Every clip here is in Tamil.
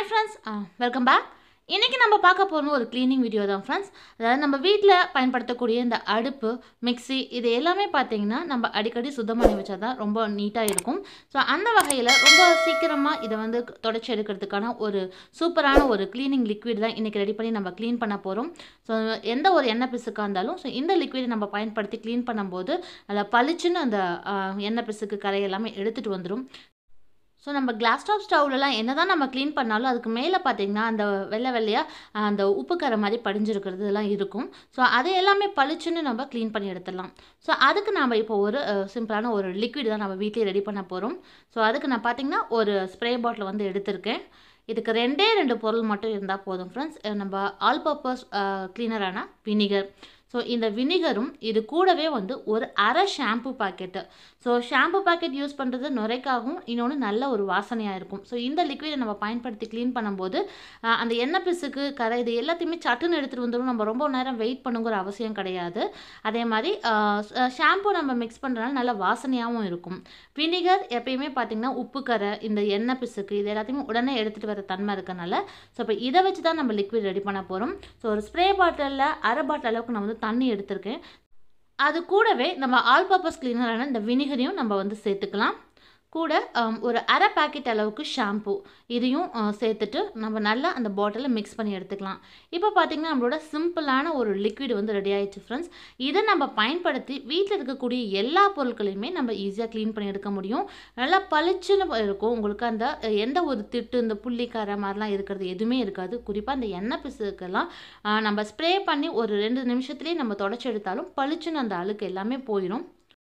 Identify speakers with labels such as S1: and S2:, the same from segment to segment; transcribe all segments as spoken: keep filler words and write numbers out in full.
S1: Hi friends, uh, welcome back. இன்னைக்கு நம்ம பார்க்க போற ஒரு க்ளீனிங் வீடியோ தான் फ्रेंड्स. அதாவது நம்ம வீட்ல பயன்படுத்தக்கூடிய இந்த அடுப்பு, மிக்ஸி இது எல்லாமே பாத்தீங்கன்னா நம்ம அடிக்கடி சுத்தம் பண்ணி வச்சா தான் ரொம்ப நீட்டா இருக்கும். சோ அந்த வகையில ரொம்ப சீக்கிரமா இத வந்து தொடச்சி எடுக்கிறதுக்கான ஒரு சூப்பரான ஒரு க்ளீனிங் லிக்விட் தான் இன்னைக்கு ரெடி பண்ணி நம்ம க்ளீன் பண்ண போறோம். சோ எந்த ஒரு எண்ணெய் பிசுக்கா இருந்தாலும் சோ இந்த லிக்விட் நம்ம பயன்படுத்தி க்ளீன் பண்ணும்போது அத பளிச்சுன்னு அந்த எண்ணெய் பிசுக்கு கரை எல்லாமே எடுத்துட்டு வந்துரும். ஸோ நம்ம கிளாஸ் டாப் ஸ்டவ்லலாம் என்ன தான் நம்ம க்ளீன் பண்ணாலும் அதுக்கு மேலே பார்த்தீங்கன்னா அந்த வெள்ளை வெள்ளையாக அந்த உப்பு கரை மாதிரி படிஞ்சிருக்கிறது எல்லாம் இருக்கும். ஸோ அதை எல்லாமே பளிச்சுன்னு நம்ம க்ளீன் பண்ணி எடுத்துடலாம். ஸோ அதுக்கு நாம் இப்போ ஒரு சிம்பிளான ஒரு லிக்விட் தான் நம்ம வீட்டிலே ரெடி பண்ண போகிறோம். ஸோ அதுக்கு நான் பார்த்தீங்கன்னா ஒரு ஸ்ப்ரே பாட்டில் வந்து எடுத்திருக்கேன். இதுக்கு ரெண்டே ரெண்டு பொருள் மட்டும் இருந்தால் போதும் ஃப்ரெண்ட்ஸ். நம்ம ஆல் பர்பஸ் க்ளீனரான வினிகர். ஸோ இந்த வினிகரும் இது கூடவே வந்து ஒரு அரை shampoo packet. So shampoo packet use பண்ணுறது நுரைக்காகவும் இன்னொன்று நல்ல ஒரு வாசனையாக இருக்கும். ஸோ இந்த லிக்விடை நம்ம பயன்படுத்தி க்ளீன் பண்ணும்போது அந்த எண்ணெய் பிசுக்கு கரை இது எல்லாத்தையுமே சட்டுன்னு எடுத்துகிட்டு வந்துடும். நம்ம ரொம்ப நேரம் வெயிட் பண்ணுங்கிற அவசியம் கிடையாது. அதே மாதிரி ஷாம்பு நம்ம மிக்ஸ் பண்ணுறதுனால நல்ல வாசனையாகவும் இருக்கும். வினிகர் எப்பயுமே பார்த்திங்கன்னா உப்பு கரை இந்த எண்ணெய் பிசுக்கு இது எல்லாத்தையுமே உடனே எடுத்துகிட்டு வர தன்மை இருக்கனால ஸோ இப்போ இதை வச்சு தான் நம்ம லிக்விட் ரெடி பண்ண போகிறோம். ஸோ ஒரு ஸ்ப்ரே பாட்டிலில் அரை பாட்டில் அளவுக்கு நான் வந்து தண்ணி எடுத்திருக்கேன். அது கூடவே நம்ம ஆல் பர்பஸ் கிளீனரான இந்த வினிகரையும் நம்ம வந்து சேர்த்துக்கலாம். கூட ஒரு அரை பேக்கெட் அளவுக்கு ஷாம்பு இதையும் சேர்த்துட்டு நம்ம நல்லா அந்த பாட்டிலில் மிக்ஸ் பண்ணி எடுத்துக்கலாம். இப்போ பார்த்திங்கன்னா நம்மளோட சிம்பிளான ஒரு லிக்விட் வந்து ரெடி ஆயிடுச்சு ஃப்ரெண்ட்ஸ். இதை நம்ம பயன்படுத்தி வீட்டில் இருக்கக்கூடிய எல்லா பொருட்களையுமே நம்ம ஈஸியாக க்ளீன் பண்ணி எடுக்க முடியும். நல்லா பளிச்சுன்னு இருக்கும். உங்களுக்கு அந்த எந்த ஒரு திட்டு இந்த புள்ளிக்கார மாதிரிலாம் இருக்கிறது எதுவுமே இருக்காது. குறிப்பாக அந்த எண்ணெய் பிசுக்கெல்லாம் நம்ம ஸ்ப்ரே பண்ணி ஒரு ரெண்டு நிமிஷத்துலேயே நம்ம தொடச்சி எடுத்தாலும் பளிச்சுன்னு அந்த அழுக்கு எல்லாமே போயிடும்.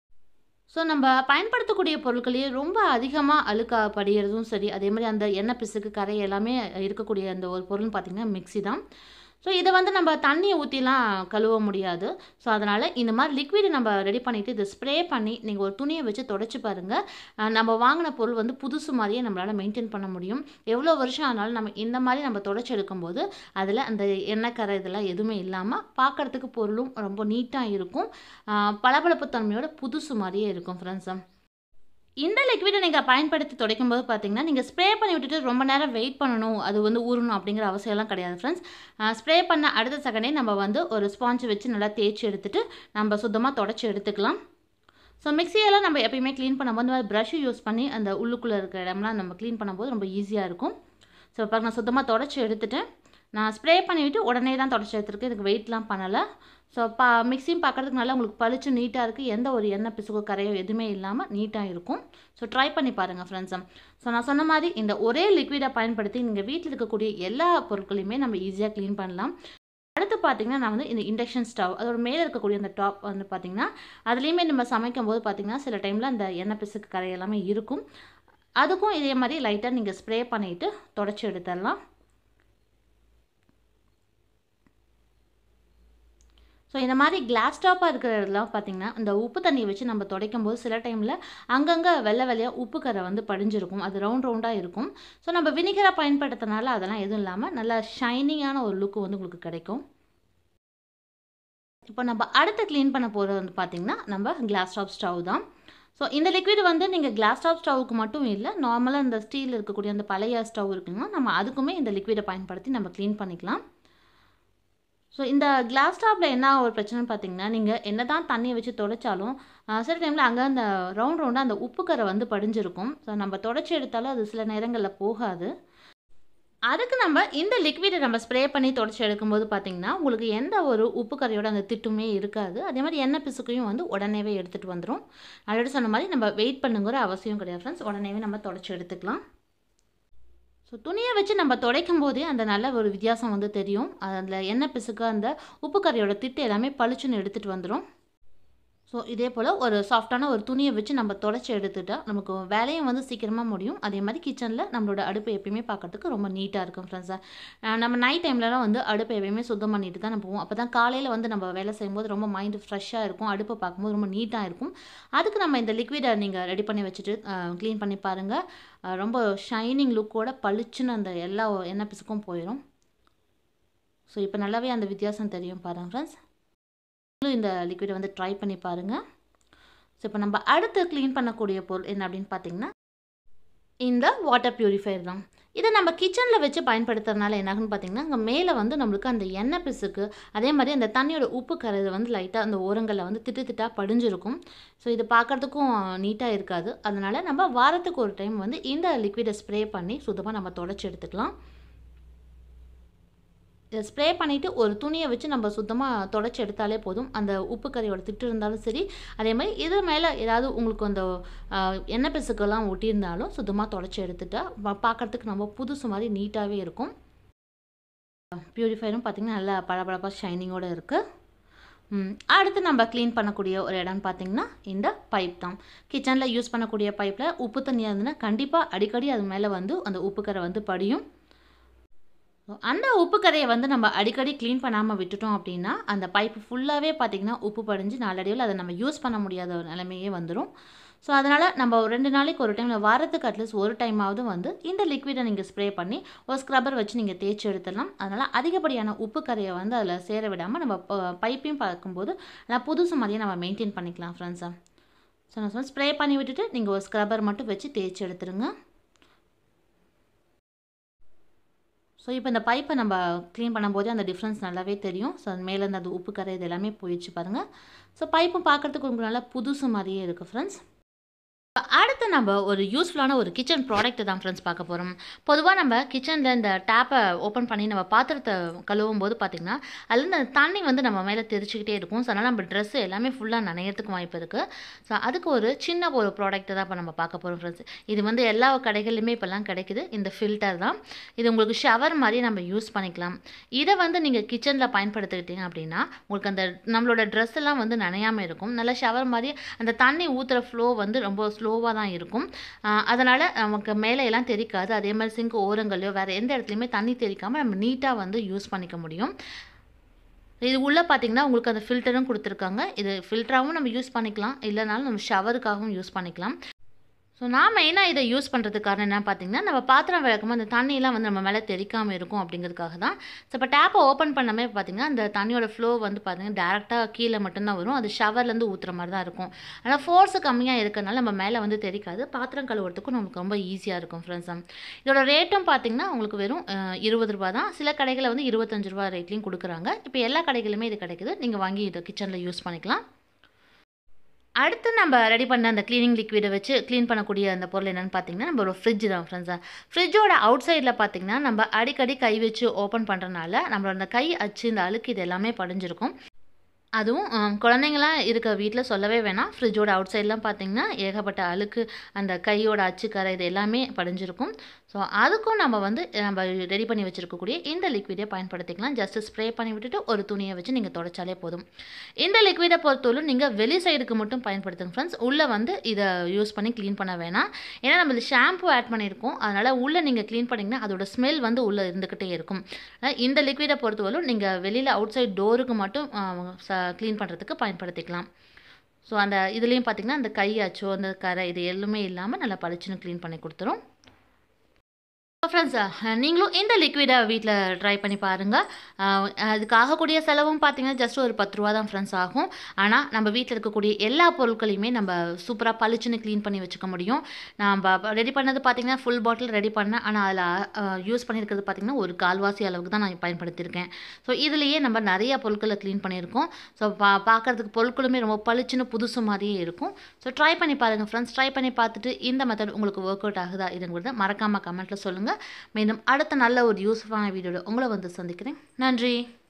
S1: ஸோ நம்ம பயன்படுத்தக்கூடிய பொருட்களையே ரொம்ப அதிகமாக அழுக்கா படிகிறதும் சரி, அதே மாதிரி அந்த எண்ணெய் பிசுக்கு கரை எல்லாமே இருக்கக்கூடிய அந்த ஒரு பொருள்னு பார்த்திங்கன்னா மிக்ஸி தான். ஸோ இதை வந்து நம்ம தண்ணியை ஊற்றிலாம் கழுவ முடியாது. ஸோ அதனால் இந்த மாதிரி லிக்விடை நம்ம ரெடி பண்ணிவிட்டு இதை ஸ்ப்ரே பண்ணி நீங்கள் ஒரு துணியை வச்சு தொடச்சி பாருங்கள். நம்ம வாங்கின பொருள் வந்து புதுசு மாதிரியே நம்மளால் மெயின்டைன் பண்ண முடியும். எவ்வளோ வருஷம் ஆனாலும் நம்ம இந்த மாதிரி நம்ம தொடச்சி எடுக்கும்போது அதில் அந்த எண்ணெய் கரை இதெல்லாம் எதுவுமே இல்லாமல் பார்க்குறதுக்கு பொருளும் ரொம்ப நீட்டாக இருக்கும். பளபளப்பு தன்மையோட புதுசு மாதிரியே இருக்கும் ஃப்ரெண்ட்ஸ். இந்த லிக்விடை நீங்கள் பயன்படுத்தி துடைக்கும் போது பார்த்தீங்கன்னா நீங்கள் ஸ்ப்ரே பண்ணி விட்டுட்டு ரொம்ப நேரம் வெயிட் பண்ணணும், அது வந்து ஊறணும் அப்படிங்கிற அவசியம்லாம் கிடையாது ஃப்ரெண்ட்ஸ். ஸ்ப்ரே பண்ண அடுத்த செகண்டே நம்ம வந்து ஒரு ஸ்பாஞ்ச் வச்சு நல்லா தேய்ச்சி எடுத்துகிட்டு நம்ம சுத்தமாக தொடச்சி எடுத்துக்கலாம். ஸோ மிக்சியெல்லாம் நம்ம எப்பயுமே க்ளீன் பண்ணும்போது ப்ரஷ் யூஸ் பண்ணி அந்த உள்ளுக்குள்ளே இருக்கிற இடம்லாம் நம்ம க்ளீன் பண்ணும்போது ரொம்ப ஈஸியாக இருக்கும். ஸோ இப்போ நான் சுத்தமாக தொடச்சி எடுத்துட்டேன். நான் ஸ்ப்ரே பண்ணிவிட்டு உடனே தான் தொடச்சி எடுத்துருக்கேன். இதுக்கு வெயிட்லாம் பண்ணலை. ஸோ பா மிக்ஸியும் பார்க்குறதுக்கு நல்லா உங்களுக்கு பளிச்சு நீட்டாக இருக்குது. எந்த ஒரு எண்ணெய் பிசுக்கு கரையோ எதுவுமே இல்லாமல் நீட்டாக இருக்கும். ஸோ ட்ரை பண்ணி பாருங்கள் ஃப்ரெண்ட்ஸ். ஸோ நான் சொன்ன மாதிரி இந்த ஒரே லிக்விடை பயன்படுத்தி நீங்கள் வீட்டில் இருக்கக்கூடிய எல்லா பொருட்களையுமே நம்ம ஈஸியாக க்ளீன் பண்ணலாம். அடுத்து பார்த்திங்கன்னா நான் வந்து இந்த இண்டக்ஷன் ஸ்டவ் அதோட மேலே இருக்கக்கூடிய அந்த டாப் வந்து பார்த்திங்கன்னா அதுலேயுமே நம்ம சமைக்கும் போது பார்த்திங்கன்னா சில டைமில் அந்த எண்ணெய் பிசுக்கு கரை எல்லாமே இருக்கும். அதுக்கும் இதே மாதிரி லைட்டாக நீங்கள் ஸ்ப்ரே பண்ணிவிட்டு தொடச்சி எடுத்துடலாம். ஸோ இந்த மாதிரி கிளாஸ் டாப்பாக இருக்கிறதெல்லாம் பார்த்திங்கன்னா இந்த உப்பு தண்ணியை வச்சு நம்ம துடைக்கும் போது சில டைமில் அங்கங்கே வெள்ளை வெள்ளையாக உப்பு கரை வந்து படிஞ்சிருக்கும். அது ரவுண்ட் ரவுண்டாக இருக்கும். ஸோ நம்ம வினிகரை பயன்படுத்தினால அதெல்லாம் எதுவும் இல்லாமல் நல்லா ஷைனிங்கான ஒரு லுக்கு வந்து உங்களுக்கு கிடைக்கும். இப்போ நம்ம அடுத்து க்ளீன் பண்ண போகிறது வந்து பார்த்திங்கன்னா நம்ம கிளாஸ் டாப் ஸ்டவ் தான். ஸோ இந்த லிக்விட் வந்து நீங்கள் கிளாஸ் டாப் ஸ்டவ்வுக்கு மட்டும் இல்லை, நார்மலாக இந்த ஸ்டீல் இருக்கக்கூடிய அந்த பழைய ஸ்டவ் இருக்குன்னா நம்ம அதுக்குமே இந்த லிக்விடை பயன்படுத்தி நம்ம க்ளீன் பண்ணிக்கலாம். ஸோ இந்த கிளாஸ் டாப்பில் என்ன ஒரு பிரச்சனைன்னு பார்த்தீங்கன்னா நீங்கள் என்ன தான் தண்ணியை வச்சு துடைச்சாலும் சில டைமில் அங்கே அந்த ரவுண்ட் ரவுண்டாக அந்த உப்பு கரை வந்து படிஞ்சிருக்கும். ஸோ நம்ம தொடச்சி எடுத்தாலும் அது சில நேரங்களில் போகாது. அதுக்கு நம்ம இந்த லிக்விடை நம்ம ஸ்ப்ரே பண்ணி தொடச்சி எடுக்கும்போது பார்த்திங்கன்னா உங்களுக்கு எந்த ஒரு உப்பு கரையோட அந்த திட்டுமே இருக்காது. அதே மாதிரி எண்ணெய் பிசுக்கையும் வந்து உடனேவே எடுத்துகிட்டு வந்துடும். ஆல்ரெடி சொன்ன மாதிரி நம்ம வெயிட் பண்ணுங்கிற அவசியம் கிடையாது ஃப்ரெண்ட்ஸ். உடனேவே நம்ம தொடச்சி எடுத்துக்கலாம். ஸோ துணியை வச்சு நம்ம துடைக்கும் போதே அந்த நல்ல ஒரு வித்தியாசம் வந்து தெரியும். அதில் எண்ணெய் பிசுக்கு அந்த உப்பு கரையோட திட்டு எல்லாமே பளிச்சுன்னு எடுத்துகிட்டு வந்துடும். ஸோ இதே போல் ஒரு சாஃப்டான ஒரு துணியை வச்சு நம்ம தொடச்சி எடுத்துட்டா நமக்கு வேலையும் வந்து சீக்கிரமாக முடியும். அதே மாதிரி கிச்சனில் நம்மளோட அடுப்பை எப்பயுமே பார்க்குறதுக்கு ரொம்ப நீட்டாக இருக்கும் ஃப்ரெண்ட்ஸாக. நம்ம நைட் டைம்லலாம் வந்து அடுப்பை எப்பயுமே சுத்தம் பண்ணிட்டு தான் நம்ம போவோம். அப்போ தான் காலையில் வந்து நம்ம வேலை செய்யும்போது ரொம்ப மைண்டு ஃப்ரெஷ்ஷாக இருக்கும். அடுப்பை பார்க்கும்போது ரொம்ப நீட்டாக இருக்கும். அதுக்கு நம்ம இந்த லிக்விடை நீங்கள் ரெடி பண்ணி வச்சுட்டு க்ளீன் பண்ணி பாருங்கள். ரொம்ப ஷைனிங் லுக்கோட பளிச்சுன்னு அந்த எல்லா எண்ணெய் பிசுக்கும் போயிடும். ஸோ இப்போ நல்லாவே அந்த வித்தியாசம் தெரியும் பாருங்கள் ஃப்ரெண்ட்ஸ். இந்த லிக்விடை வந்து ட்ரை பண்ணி பாருங்கள். ஸோ இப்போ நம்ம அடுத்து க்ளீன் பண்ணக்கூடிய பொருள் என்ன அப்படின்னு பார்த்தீங்கன்னா இந்த வாட்டர் பியூரிஃபையர் தான். இதை நம்ம கிச்சனில் வச்சு பயன்படுத்துறதுனால என்னாகுன்னு பார்த்தீங்கன்னா, அங்கே மேலே வந்து நம்மளுக்கு அந்த எண்ணெய் பிசுக்கு, அதே மாதிரி அந்த தண்ணியோட உப்பு கரை வந்து லைட்டாக அந்த ஓரங்களில் வந்து திட்டு திட்டாக படிஞ்சிருக்கும். ஸோ இது பார்க்குறதுக்கும் நீட்டாக இருக்காது. அதனால் நம்ம வாரத்துக்கு ஒரு டைம் வந்து இந்த லிக்விடை ஸ்ப்ரே பண்ணி சுத்தமாக நம்ம தொடச்சி எடுத்துக்கலாம். இதை ஸ்ப்ரே பண்ணிவிட்டு ஒரு துணியை வச்சு நம்ம சுத்தமாக தொடச்சி எடுத்தாலே போதும். அந்த உப்பு கரையோட திட்டு இருந்தாலும் சரி, அதே மாதிரி இது மேலே ஏதாவது உங்களுக்கு அந்த எண்ணெய் பிசுக்கெல்லாம் ஒட்டியிருந்தாலும் சுத்தமாக தொடச்சி எடுத்துட்டா பார்க்குறதுக்கு நம்ம புதுசு மாதிரி நீட்டாகவே இருக்கும். பியூரிஃபையரும் பார்த்திங்கன்னா நல்லா பளபளப்பாக ஷைனிங்கோடு இருக்குது. அடுத்து நம்ம க்ளீன் பண்ணக்கூடிய ஒரு இடம்னு பார்த்திங்கன்னா இந்த பைப் தான். கிச்சனில் யூஸ் பண்ணக்கூடிய பைப்பில் உப்பு தண்ணியாக இருந்ததுன்னா கண்டிப்பாக அடிக்கடி அது மேலே வந்து அந்த உப்பு கரை வந்து படியும். அந்த உப்பு கரையை வந்து நம்ம அடிக்கடி க்ளீன் பண்ணாமல் விட்டுட்டோம் அப்படின்னா அந்த பைப்பு ஃபுல்லாகவே பார்த்திங்கன்னா உப்பு படிஞ்சு நாளடைவில் அதை நம்ம யூஸ் பண்ண முடியாத ஒரு நிலைமையே வந்துடும். ஸோ அதனால் நம்ம ஒரு ரெண்டு நாளைக்கு ஒரு டைமில் வாரத்துக்கு அட்லீஸ்ட் ஒரு டைமாவது வந்து இந்த லிக்விடை நீங்கள் ஸ்ப்ரே பண்ணி ஒரு ஸ்க்ரப்பர் வச்சு நீங்கள் தேய்ச்சி எடுத்துடலாம். அதனால் அதிகப்படியான உப்பு கரையை வந்து அதில் சேர விடாமல் நம்ம பைப்பையும் பார்க்கும்போது நல்லா புதுசு மாதிரியே நம்ம மெயின்டைன் பண்ணிக்கலாம் ஃப்ரெண்ட்ஸை. ஸோ நான் சொன்ன ஸ்ப்ரே பண்ணி விட்டுட்டு நீங்கள் ஒரு ஸ்க்ரப்பர் மட்டும் வச்சு தேய்ச்சி எடுத்துருங்க. ஸோ இப்போ இந்த பைப்பை நம்ம க்ளீன் பண்ணும்போது அந்த டிஃப்ரென்ஸ் நல்லாவே தெரியும். ஸோ அது மேலேருந்து அந்த உப்பு கரை இது எல்லாமே போயிடுச்சு பாருங்கள். ஸோ பைப்பும் பார்க்குறதுக்கு உங்களுக்கு நல்லா புதுசு மாதிரியே இருக்குது ஃப்ரெண்ட்ஸ். அடுத்து நம்ம ஒரு யூஸ்ஃபுல்லான ஒரு கிச்சன் ப்ராடக்ட்டு தான் ஃப்ரெண்ட்ஸ் பார்க்க போகிறோம். பொதுவாக நம்ம கிச்சனில் இந்த டேப்பை ஓப்பன் பண்ணி நம்ம பாத்திரத்தை கழுவும் போது பார்த்திங்கன்னா அதில் இந்த தண்ணி வந்து நம்ம மேலே தெரிச்சுக்கிட்டே இருக்கும். ஸோ அதனால் நம்ம ட்ரெஸ்ஸு எல்லாமே ஃபுல்லாக நனையிறதுக்கு வாய்ப்பு இருக்குது. ஸோ அதுக்கு ஒரு சின்ன ஒரு ப்ராடக்ட்டு தான் இப்போ நம்ம பார்க்க போகிறோம் ஃப்ரெண்ட்ஸ். இது வந்து எல்லா கடைகள்லையுமே இப்போல்லாம் கிடைக்குது. இந்த ஃபில்டர் தான். இது உங்களுக்கு ஷவர் மாதிரி நம்ம யூஸ் பண்ணிக்கலாம். இதை வந்து நீங்கள் கிச்சனில் பயன்படுத்திக்கிட்டீங்க அப்படின்னா உங்களுக்கு அந்த நம்மளோட ட்ரெஸ் எல்லாம் வந்து நனையாமல் இருக்கும். நல்லா ஷவர் மாதிரி அந்த தண்ணி ஊற்றுற ஃப்ளோ வந்து ரொம்ப ஸ்லோவாக தான் இருக்கும். அதனால் நமக்கு மேலே எல்லாம் தெரிக்காது. அதே மாதிரி சிங்க் ஓரங்களையோ வேறு எந்த இடத்துலையுமே தண்ணி தெரிக்காமல் நம்ம நீட்டாக வந்து யூஸ் பண்ணிக்க முடியும். இது உள்ளே பார்த்திங்கன்னா உங்களுக்கு அந்த ஃபில்டரும் கொடுத்துருக்காங்க. இது ஃபில்டராகவும் நம்ம யூஸ் பண்ணிக்கலாம், இல்லைனாலும் நம்ம ஷவருக்காகவும் யூஸ் பண்ணிக்கலாம். ஸோ நான் மெயினாக இதை யூஸ் பண்ணுறதுக்கு காரணம் என்ன பார்த்திங்கன்னா, நம்ம பாத்திரம் விளக்கும்போது அந்த தண்ணியெலாம் வந்து நம்ம மேலே தெரிக்காமல் இருக்கும் அப்படிங்கிறதுக்காக தான். ஸோ இப்போ டேப்பை ஓப்பன் பண்ணாமல் பார்த்திங்கன்னா அந்த தண்ணியோட ஃப்ளோ வந்து பார்த்திங்கன்னா டேரெக்டாக கீழே மட்டும்தான் வரும். அது ஷவர்லேருந்து ஊற்றுற மாதிரி தான் இருக்கும். ஆனால் ஃபோர்ஸு கம்மியாக இருக்கிறனால நம்ம மேலே வந்து தெரிக்காது. பாத்திரம் கழுவுறதுக்கும் நமக்கு ரொம்ப ஈஸியாக இருக்கும் ஃப்ரெண்ட்ஸ். இதோட ரேட்டும் பார்த்திங்கன்னா உங்களுக்கு வெறும் இருபது ரூபா தான். சில கடைகளில் வந்து இருபத்தஞ்சு ரூபா ரேட்லேயும் கொடுக்குறாங்க. இப்போ எல்லா கடைகளுமே இது கிடைக்குது. நீங்கள் வாங்கி இதை கிச்சனில் யூஸ் பண்ணிக்கலாம். அடுத்து நம்ம ரெடி பண்ண அந்த க்ளீனிங் லிக்விடை வச்சு க்ளீன் பண்ணக்கூடிய அந்த பொருள் என்னென்னு பார்த்தீங்கன்னா நம்ம ஒரு ஃப்ரிட்ஜ் தான் ஃப்ரெண்ட்ஸா. ஃப்ரிட்ஜோட அவுட் சைடில் பார்த்தீங்கன்னா நம்ம அடிக்கடி கை வச்சு ஓப்பன் பண்ணுறதுனால நம்மளோட அந்த கை அச்சு இந்த அழுக்கு இது எல்லாமே படிஞ்சிருக்கும். அதுவும் குழந்தைங்களாம் இருக்க வீட்டில் சொல்லவே வேணாம். ஃப்ரிட்ஜோட அவுட் சைட்லாம் பார்த்திங்கன்னா ஏகப்பட்ட அழுக்கு அந்த கையோட அச்சுக்கரை இது எல்லாமே படிஞ்சிருக்கும். ஸோ அதுக்கும் நம்ம வந்து நம்ம ரெடி பண்ணி வச்சுருக்கக்கூடிய இந்த லிக்விடை பயன்படுத்திக்கலாம். ஜஸ்ட் ஸ்ப்ரே பண்ணி விட்டுட்டு ஒரு துணியை வச்சு நீங்கள் தொடச்சாலே போதும். இந்த லிக்விடை பொறுத்தவரை நீங்கள் வெளி சைடுக்கு மட்டும் பயன்படுத்துங்க ஃப்ரெண்ட்ஸ். உள்ளே வந்து இதை யூஸ் பண்ணி க்ளீன் பண்ண வேணாம். ஏன்னா நம்ம இது ஷாம்பு ஆட் பண்ணியிருக்கோம். அதனால் உள்ளே நீங்கள் க்ளீன் பண்ணிங்கன்னா அதோட ஸ்மெல் வந்து உள்ளே இருந்துக்கிட்டே இருக்கும். இந்த லிக்விடை பொறுத்தவரை நீங்கள் வெளியில் அவுட் சைட் டோருக்கு மட்டும் க்ளீன் பண்ணுறதுக்கு பயன்படுத்திக்கலாம். ஸோ அந்த இதுலேயும் பார்த்திங்கன்னா அந்த கையாச்சோ அந்த கரை இது எதுவுமே இல்லாமல் நல்லா பளிச்சுன்னு க்ளீன் பண்ணி கொடுத்துரும். ஃப்ரெண்ட்ஸ் நீங்களும் இந்த லிக்விடை வீட்டில் ட்ரை பண்ணி பாருங்கள். அதுக்கு ஆகக்கூடிய செலவும் பார்த்திங்கன்னா ஜஸ்ட் ஒரு பத்து ரூபா தான் ஃப்ரெண்ட்ஸ் ஆகும். ஆனால் நம்ம வீட்டில் இருக்கக்கூடிய எல்லா பொருட்களையுமே நம்ம சூப்பராக பளிச்சுன்னு க்ளீன் பண்ணி வச்சுக்க முடியும். நம்ம ரெடி பண்ணது பார்த்திங்கன்னா ஃபுல் பாட்டில் ரெடி பண்ணேன். ஆனால் அதில் யூஸ் பண்ணியிருக்கிறது பார்த்திங்கன்னா ஒரு கால்வாசி அளவுக்கு தான் நான் பயன்படுத்தியிருக்கேன். ஸோ இதுலேயே நம்ம நிறைய பொருட்களை க்ளீன் பண்ணியிருக்கோம். ஸோ பா பார்க்குறதுக்கு பொருட்களுமே ரொம்ப பளிச்சுன்னு புதுசு மாதிரியே இருக்கும். ஸோ ட்ரை பண்ணி பாருங்கள் ஃப்ரெண்ட்ஸ். ட்ரை பண்ணி பார்த்துட்டு இந்த மெத்தட் உங்களுக்கு ஒர்க் அவுட் ஆகுதா இதுங்கிறத மறக்காமல் கமெண்ட்டில் சொல்லுங்கள். மீண்டும் அடுத்த நல்ல ஒரு யூஸ்ஃபுல்லான வீடியோவில் உங்களை வந்து சந்திக்கிறேன். நன்றி.